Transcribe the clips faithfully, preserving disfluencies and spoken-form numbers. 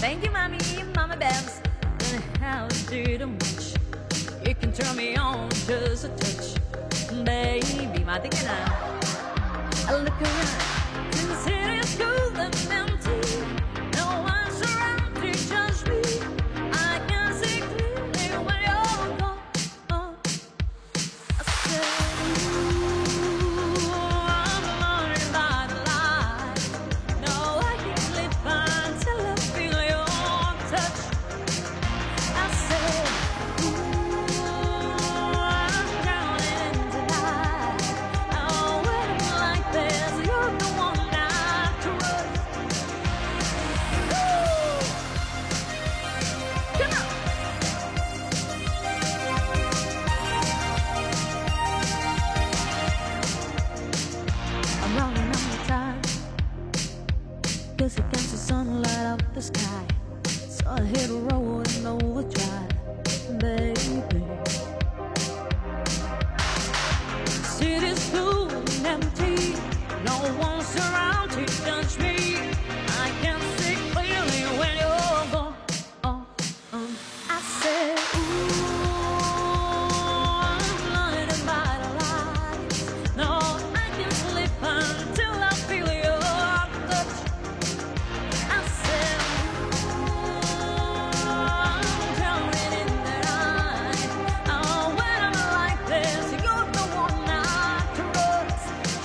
Thank you, mommy, mama Babs. And how did it much? You can turn me on just a touch, baby. Mati ka na. I look around, the city's cool and empty. No one's around to judge me. I can see clearly when you're gone. Oh, I said, ooh, I'm blinded by the light. No, I can't sleep until I feel your touch. I said, ooh, I'm drowning in delight. Oh, when I'm like this, you're the one I trust. Ooh, come on. I'm running out of time, 'cause I can't see sunlight up the sky. So I hit a road in overdrive, baby. City's cool and empty, no one's around to judge me. I can see clearly when you're gone. Oh, oh. I said, ooh, I'm blinded by the lights. No, I can sleep until I feel your touch. I said, ooh, I'm drowning in the night. Oh, when I'm like this, you're the one I trust.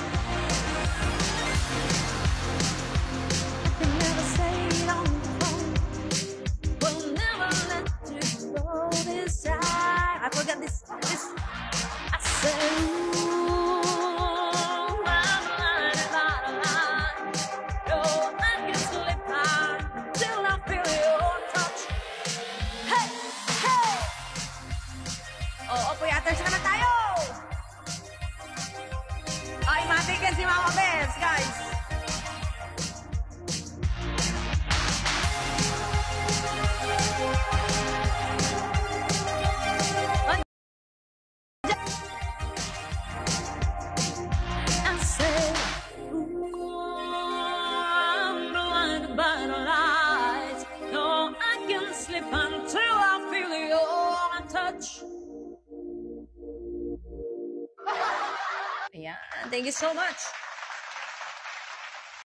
I can never say it on the phone. Will never let you go this time. I forgot this. This. I said, ooh, I'm blinded by the light. No, I can sleep until I feel your touch. Hey, hey. Oo, puyaters naman tayo. Ay, matikin si Mama Bebs, guys. I said, ooh, I'm blinded by the lights. No, I can't sleep until I feel your touch. Yeah, thank you so much.